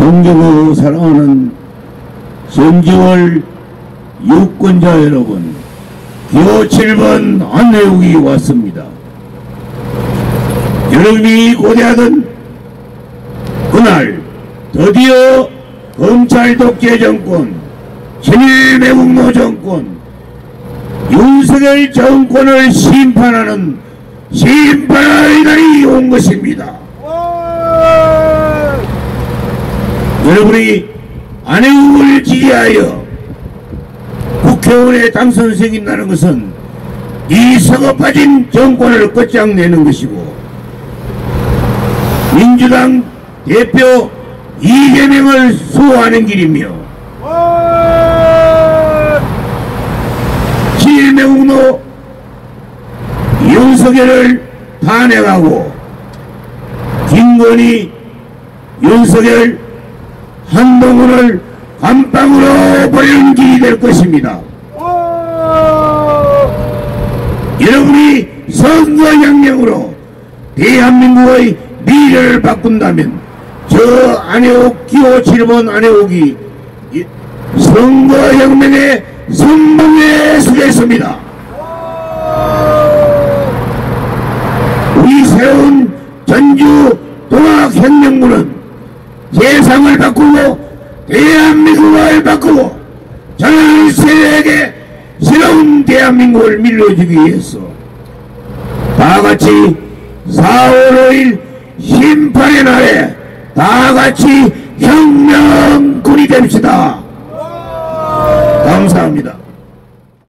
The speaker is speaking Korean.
존경하고 사랑하는 성지월 유권자 여러분, 기호 7번 안내욱이 왔습니다. 여러분이 고대하던 그날 드디어 검찰 독재 정권, 친일 매국노 정권, 윤석열 정권을 심판하는 심판의 날이 온 것입니다. 여러분이 안혜욱을 지지하여 국회의원에 당선생긴다는 것은 이 썩어빠진 정권을 끝장내는 것이고, 민주당 대표 이재명을 수호하는 길이며, 친일매국노 윤석열을 탄핵하고 김건희, 윤석열, 한동훈을 감방으로 보내는 길이 될 것입니다. 여러분이 선거혁명으로 대한민국의 미래를 바꾼다면 저 안혜욱, 기호 7번 안혜욱이 선거혁명의 선봉에 서겠습니다. 우리 새로운 전주 동학혁명군은 세상을 바꾸고 대한민국을 바꾸고 전 세계에게 새로운 대한민국을 밀어주기 위해서 다같이 4월 5일 심판의 날에 다같이 혁명군이 됩시다. 감사합니다.